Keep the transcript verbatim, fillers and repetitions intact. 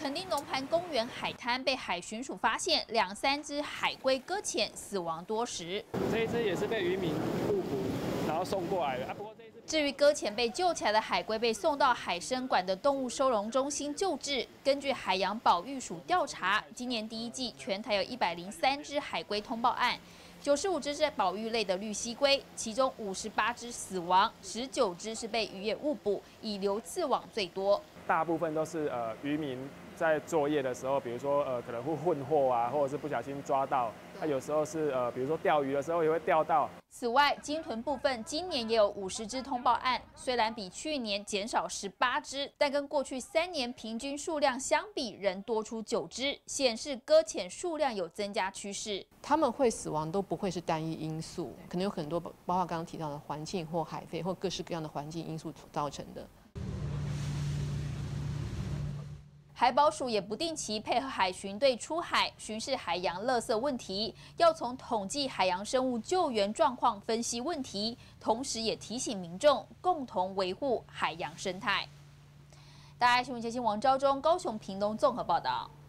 垦丁龙盘公园海滩被海巡署发现两三只海龟搁浅，死亡多时。 这一只也是被渔民误捕，然后送过来的啊。不过这一只。 至于搁浅被救起来的海龟，被送到海生馆的动物收容中心救治。根据海洋保育署调查，今年第一季全台有一百零三只海龟通报案，九十五只是保育类的绿蜥龟，其中五十八只死亡，十九只是被渔业误捕，以流刺网最多。 大部分都是呃渔民在作业的时候，比如说呃可能会混货啊，或者是不小心抓到。 它有时候是呃，比如说钓鱼的时候也会钓到。 此外，鲸豚部分今年也有五十只通报案，虽然比去年减少十八只，但跟过去三年平均数量相比，仍多出九只，显示搁浅数量有增加趋势。 它们会死亡都不会是单一因素，可能有很多，包括刚刚提到的环境或海废或各式各样的环境因素造成的。 海保署也不定期配合海巡队出海巡视海洋垃圾问题，要从统计海洋生物救援状况分析问题，同时也提醒民众共同维护海洋生态。大爱新闻中心王昭忠、高雄屏东综合报道。